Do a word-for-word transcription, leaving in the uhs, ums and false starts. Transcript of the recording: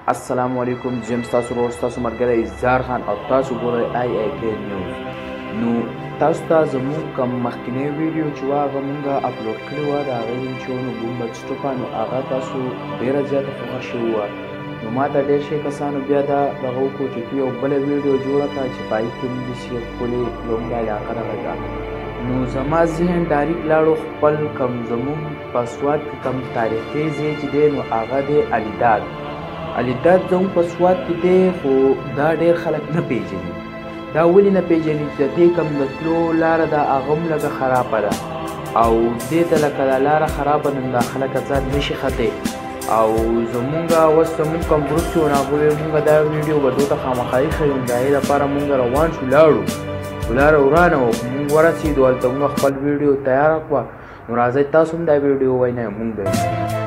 السلام علیکم، زه یم ستاسو ورور ستاسو ملګری اظهار خان او تاسو ګورئ آی آی کے نیوز. نو تاسو ته زموږ کوم مخکینی ویډیو چې وه هغه مونږ اپلوډ کړې وه د هغې نوم چې و نو بوم بچټوپه، نو هغه تاسو ډېره زیاته خوښه شوې وه. نو ما ته ډېر شي کسانو بیا دا دغه وکړو چې تو یو بله ویډیو جوړه کړه چې په هغې کې مونږ داسې یو ښکلې لومړی علاقه دغه ده. نو زما ذهن ډایرکټ لاړو خپل کوم زموږ په سوات کې کوم تاریخي ځای چې دی نو هغه دی الیداد. الیداد زموږ په سوات کې دی خو دا ډېر خلک نه پیژني. دا ولې نه پیژني چې د دې کوم د تلو لاره ده هغه هم لږه خرابه ده او دې ته لکه دا لاره خرابه ده نو دا خلک ځان نشي ختلی او زمونږ اوس زمونږ کوم ګروپ چې و نو هغوی مونږ دا ویډیو به دوی ته خامخا ایښی وو. د هغې لپاره مونږ روان شو لاړو خو لاره ورانه وه خو مونږ ورسېدو هلته مونږ خپل ویډیو تیاره کړه. نو راځئ تاسو هم دا ویډیو ووینئ مونږ دی